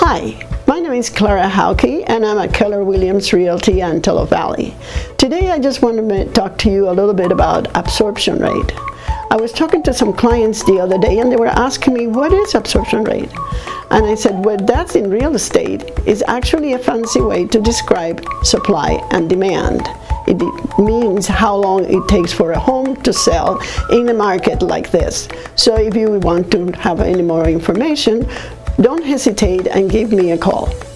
Hi, my name is Clara and I'm at Keller Williams Realty Antelope Valley. Today I just want to talk to you a little bit about absorption rate. I was talking to some clients the other day and they were asking me, what is absorption rate? And I said, well, that's in real estate is actually a fancy way to describe supply and demand. It means how long it takes for a home to sell in a market like this. So if you want to have any more information, don't hesitate and give me a call.